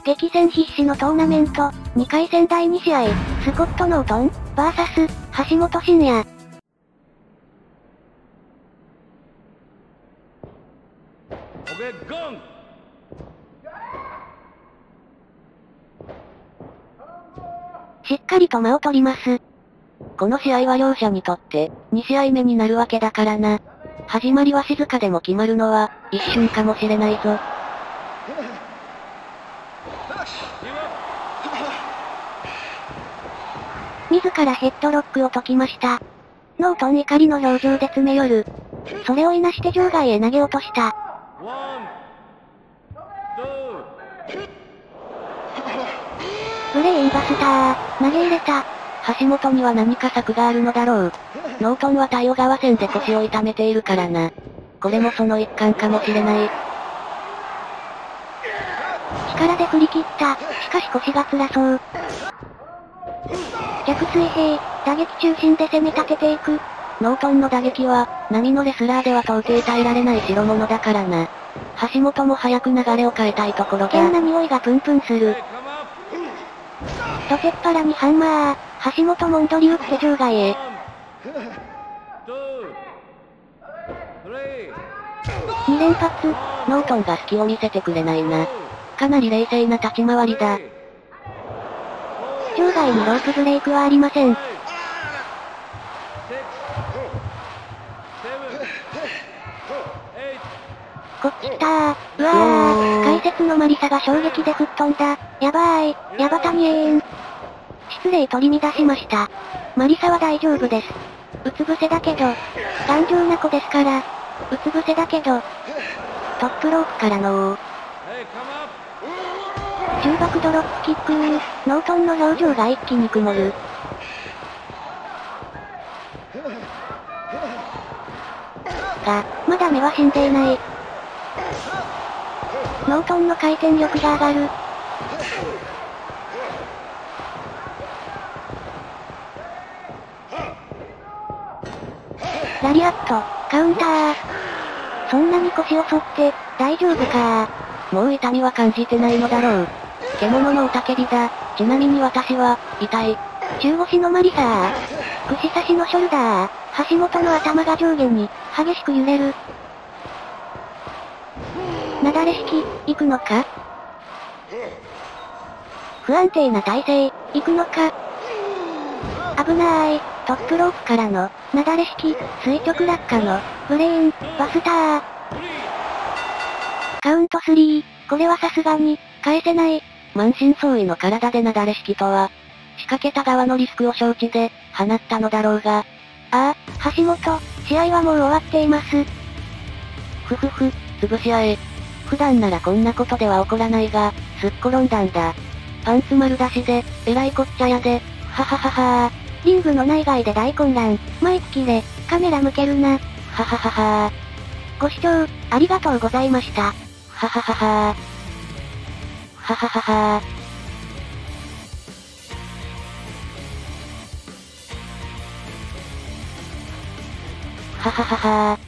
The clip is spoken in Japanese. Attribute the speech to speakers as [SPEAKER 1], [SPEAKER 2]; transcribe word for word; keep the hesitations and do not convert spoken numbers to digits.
[SPEAKER 1] 激戦必至のトーナメント、にかい戦だいに試合、スコット・ノートン、ブイエス、橋本真也。しっかりと間を取ります。この試合は両者にとって、に試合目になるわけだからな。始まりは静かでも決まるのは、一瞬かもしれないぞ。自らヘッドロックを解きました。ノートン怒りの表情で詰め寄る。それをいなして場外へ投げ落とした。ブレインバスター、投げ入れた。橋本には何か策があるのだろう。ノートンは対応側戦で腰を痛めているからな。これもその一環かもしれない。力で振り切った。しかし腰が辛そう。逆水平、打撃中心で攻め立てていく。ノートンの打撃は、並のレスラーでは到底耐えられない代物だからな。橋本も早く流れを変えたいところだ。危険な匂いがプンプンする。とてっぱらにハンマー、橋本もんどり打って場外へ。に連発、ノートンが隙を見せてくれないな。かなり冷静な立ち回りだ。場外にロープブレイクはありません。こっち来たー。うわー、解説のマリサが衝撃で吹っ飛んだ。やばーい、ヤバタニエーン。失礼取り乱しました。マリサは大丈夫です。うつ伏せだけど、頑丈な子ですから。うつ伏せだけど、トップロープからのー。中爆ドロップキックー、ノートンの表情が一気に曇る。が、まだ目は死んでいない。ノートンの回転力が上がる。ラリアット、カウンター。そんなに腰を反って、大丈夫かー。もう痛みは感じてないのだろう。獣の雄たけびだ。ちなみに私は、痛い。中腰のマリサー。串刺しのショルダー。橋本の頭が上下に、激しく揺れる。なだれ式、行くのか？不安定な体勢、行くのか？危なーい、トップロープからの、なだれ式、垂直落下の、ブレーン、バスター。カウントスリー、これはさすがに、返せない。満身創痍の体でなだれ式とは、仕掛けた側のリスクを承知で、放ったのだろうが。ああ、橋本、試合はもう終わっています。ふふふ、潰し合え。普段ならこんなことでは起こらないが、すっ転んだんだ。パンツ丸出しで、えらいこっちゃやで、ははははー。リングの内外で大混乱、マイク切れ、カメラ向けるな、ははははー。ご視聴、ありがとうございました。ははははー。ははははー。ははははー。